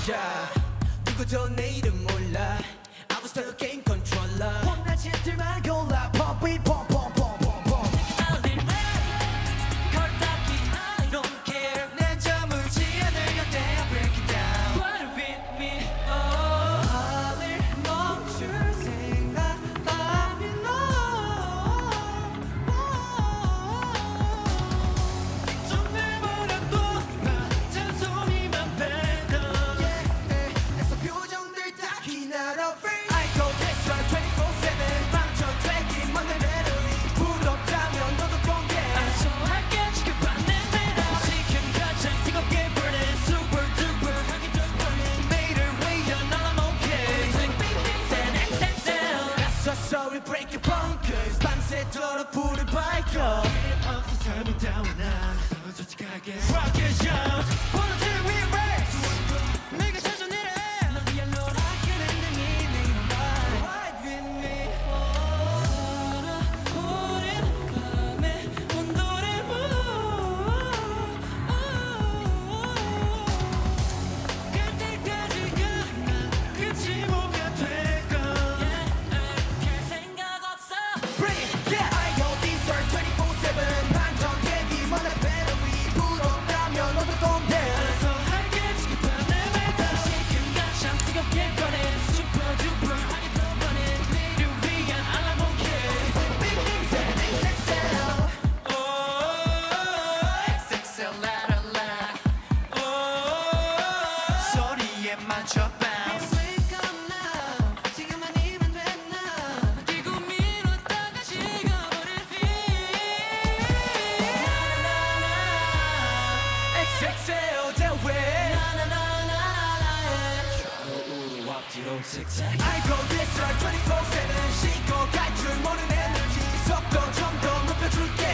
yeah. 누구도 내 이름 몰라 I was the game controller 혼난 짓들만 골라 Pump it pump pump pump pump pump I'll be ready 걸딱히 I don't care 내 저물지 않을 곁에 I break it down Ride with me 하늘 멈출 생각 I'm in love 좀 내버려둬 나 잔소리만 뱉어 애써 표정들 다 기나러 free I go this run 24/7 방전되기 만든 멜로디 부럽다면 너도 공개 소화할게 지켜봐 내 매력 지금 가장 뜨겁게 burning super duper 하기 전 burning 매일을 위해 난 I'm okay Big big things and XXL That's so sorry break your bunkers 밤새도록 불을 밝혀 없어 삶이 다운아 솔직하게 Rock it out wanna take me race 내가 자존이래 너 위한 노랗게 랜딩이 내 이름 Ride with me 솟아오른 밤의 온도를 갈 때까지가 난 끝이 뭐가 될까 갈 생각 없어 Bring it yeah I go this run 24/7 방전되기 만든 멜로디 부럽다면 너도 공개 소화할게 지켜봐 내 매력 지금 가장 뜨겁게 꺼낸 super duper 하게 더 burning 내일을 위한 I'm okay Big things and XXL XXL 라라라 소리에 맞춰 bounce Wake up now 지금 아니면 됐나 뛰고 밀었다가 식어버릴 feel XXL 대회 좌우로 앞뒤로 zigzag I go this run 24/7 식어갈 줄 모르는 에너지 속도 좀 더 높여줄게